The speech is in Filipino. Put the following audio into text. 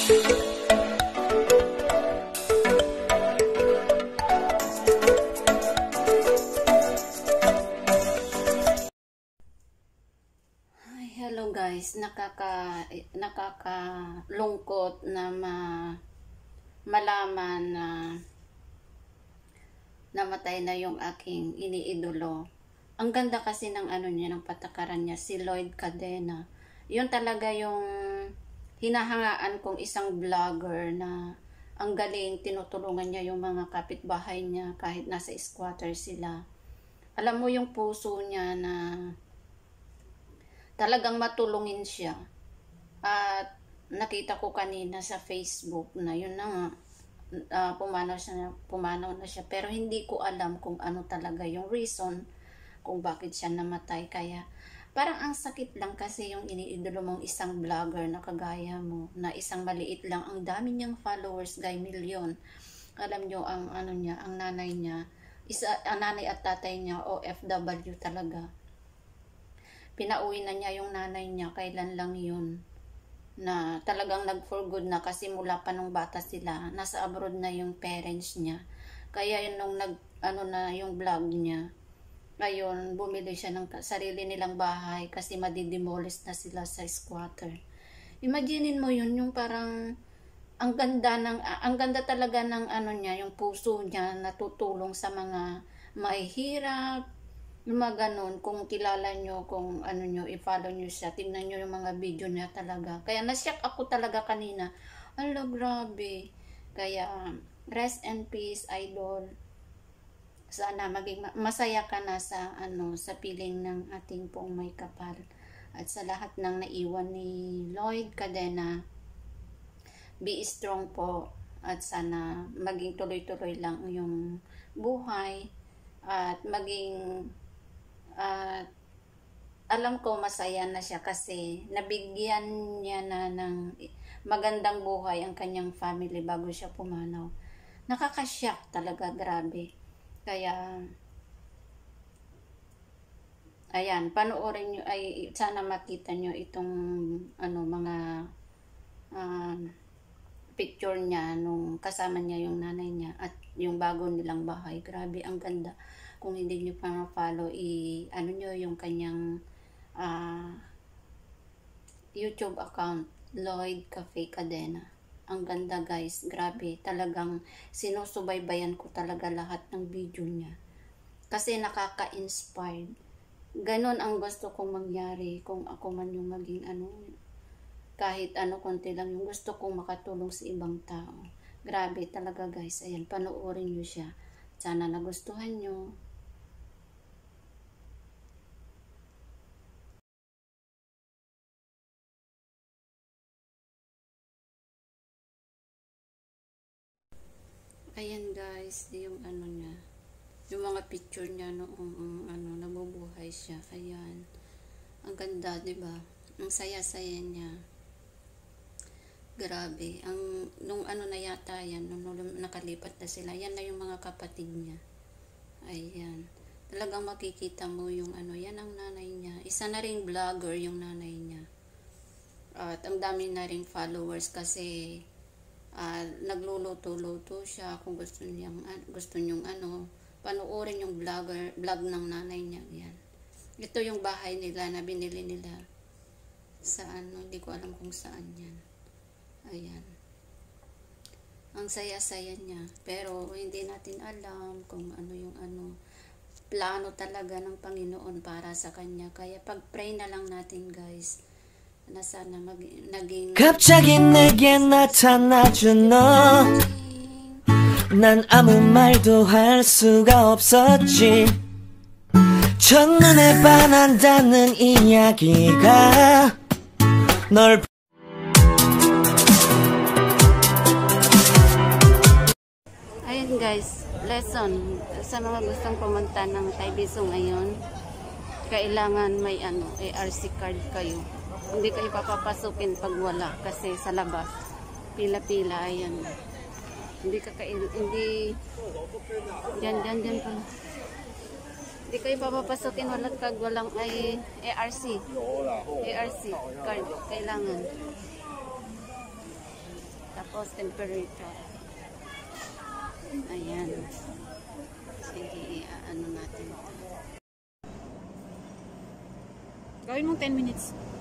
Hello guys, nakakalungkot na malaman na namatay na yung aking iniidolo. Ang ganda kasi ng niya, ng patakaran niya, si Lloyd Cadena. Yun talaga yung hinahangaan kong isang vlogger na ang galing, tinutulungan niya yung mga kapitbahay niya kahit nasa squatter sila. Alam mo yung puso niya na talagang matulungin siya. At nakita ko kanina sa Facebook na yun na nga, pumanaw na siya. Pero hindi ko alam kung ano talaga yung reason kung bakit siya namatay. Kaya parang ang sakit lang kasi yung iniidolo mong isang vlogger na kagaya mo, na isang maliit lang, ang dami niyang followers, gay milyon. Alam nyo, ang nanay niya, ang nanay at tatay niya, OFW talaga. Pinauwi na niya yung nanay niya, kailan lang yun, na talagang nag-for good na kasi mula pa nung bata sila, nasa abroad na yung parents niya. Kaya yun nung na yung vlog niya, ngayon bumili siya ng sarili nilang bahay kasi madidemolish na sila sa squatter. Imaginin mo yun, yung parang ang ganda talaga ng niya, yung puso niya natutulong sa mga mahihirap. Yung mga ganun, kung kilala nyo, kung nyo, i-follow nyo siya, tingnan nyo yung mga video niya talaga. Kaya nasyak ako talaga kanina. Ala, grabe. Kaya, rest and peace, idol. Sana maging masaya ka na sa, sa piling ng ating pong may kapal. At sa lahat ng naiwan ni Lloyd Cadena, be strong po. At sana maging tuloy-tuloy lang yung buhay. At maging alam ko masaya na siya kasi nabigyan niya na ng magandang buhay ang kanyang family bago siya pumanaw. Nakakashock talaga, grabe. Kaya ayan, panoorin nyo, ay sana makita nyo itong mga picture niya nung kasama niya yung nanay niya at yung bago nilang bahay. Grabe, ang ganda. Kung hindi nyo pa ma-follow, nyo yung kanyang YouTube account, Lloyd Cafe Cadena. Ang ganda guys, grabe. Talagang sinusubaybayan ko talaga lahat ng video niya. Kasi nakaka-inspired. Ganon ang gusto kong mangyari kung ako man yung maging kahit konti lang yung gusto kong makatulong sa ibang tao. Grabe talaga guys. Ayan, panoorin nyo siya. Sana nagustuhan nyo. Ayan guys, yung niya, yung mga picture niya noong nabubuhay siya. Ayan, ang ganda, diba? Ang saya-saya niya. Grabe, nung na yata yan, nung nakalipat na sila, yan na yung mga kapatid niya. Ayan, talagang makikita mo yung yan ang nanay niya. Isa na ring vlogger yung nanay niya. At ang dami na ring followers kasi nagluluto-luto siya. Kung gusto nyong panoorin yung vlog ng nanay niya. Yan. Ito yung bahay nila na binili nila sa hindi ko alam kung saan yan. Ayan. Ang saya-saya niya. Pero hindi natin alam kung yung plano talaga ng Panginoon para sa kanya. Kaya pag-pray na lang natin guys. Na sana naging 갑자기 내게 나타나준 너 난 아무 말도 할 수가 없었지 첫눈에 반한다는 이야기가 널 Ayun guys, lesson sa mga gustong pumunta ng Taybiso ngayon, kailangan may ARC card kayo. Hindi kayo papapasukin pag wala kasi sa labas pila-pila. Ayan, hindi dyan pa. Hindi kayo papapasukin walang ARC card kailangan. Tapos temperature. Ayan. Sige, ano natin ito. Gawin mong 10 minutes.